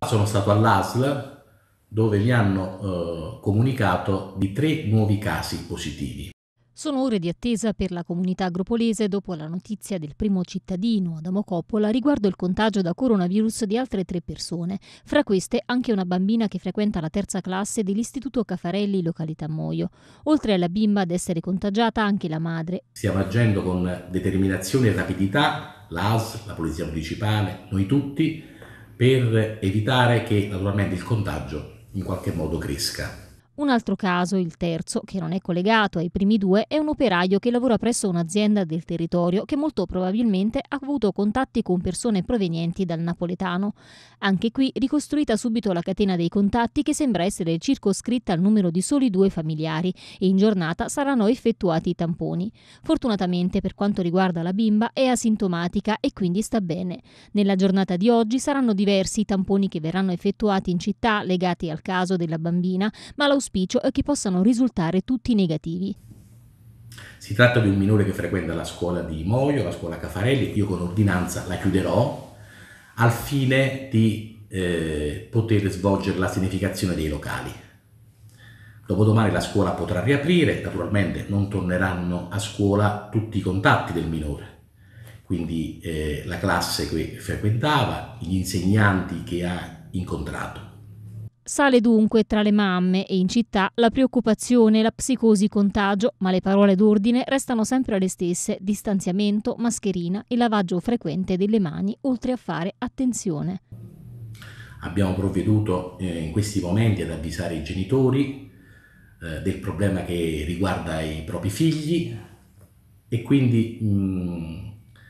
Sono stato all'ASL dove mi hanno comunicato di 3 nuovi casi positivi. Sono ore di attesa per la comunità agropolese dopo la notizia del primo cittadino, Adamo Coppola, riguardo il contagio da coronavirus di altre 3 persone. Fra queste anche una bambina che frequenta la terza classe dell'Istituto Cafarelli, località Moio. Oltre alla bimba ad essere contagiata anche la madre. Stiamo agendo con determinazione e rapidità, l'ASL, la Polizia Municipale, noi tutti, per evitare che naturalmente il contagio in qualche modo cresca. Un altro caso, il terzo, che non è collegato ai primi 2, è un operaio che lavora presso un'azienda del territorio che molto probabilmente ha avuto contatti con persone provenienti dal napoletano. Anche qui ricostruita subito la catena dei contatti che sembra essere circoscritta al numero di soli 2 familiari e in giornata saranno effettuati i tamponi. Fortunatamente per quanto riguarda la bimba è asintomatica e quindi sta bene. Nella giornata di oggi saranno diversi i tamponi che verranno effettuati in città legati al caso della bambina, ma l'auspicio è che possano risultare tutti negativi. Si tratta di un minore che frequenta la scuola di Moio, la scuola Cafarelli. Io con ordinanza la chiuderò al fine di poter svolgere la sanificazione dei locali. Dopodomani la scuola potrà riaprire, naturalmente non torneranno a scuola tutti i contatti del minore, quindi la classe che frequentava, gli insegnanti che ha incontrato. Sale dunque tra le mamme e in città la preoccupazione, la psicosi contagio, ma le parole d'ordine restano sempre le stesse: distanziamento, mascherina e lavaggio frequente delle mani, oltre a fare attenzione. Abbiamo provveduto in questi momenti ad avvisare i genitori del problema che riguarda i propri figli e quindi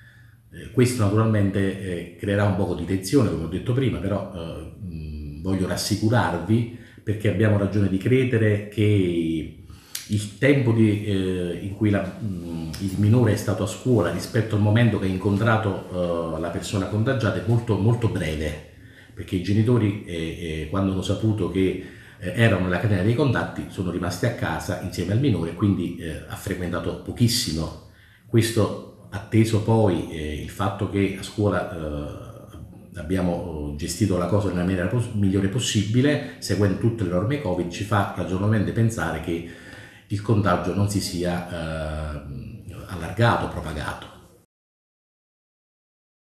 questo naturalmente creerà un po' di tensione, come ho detto prima, però voglio rassicurarvi perché abbiamo ragione di credere che il tempo in cui il minore è stato a scuola rispetto al momento che ha incontrato la persona contagiata è molto, molto breve, perché i genitori quando hanno saputo che erano nella catena dei contatti sono rimasti a casa insieme al minore e quindi ha frequentato pochissimo. Questo atteso poi il fatto che a scuola abbiamo gestito la cosa nella maniera migliore possibile, seguendo tutte le norme Covid, ci fa ragionevolmente pensare che il contagio non si sia allargato, propagato.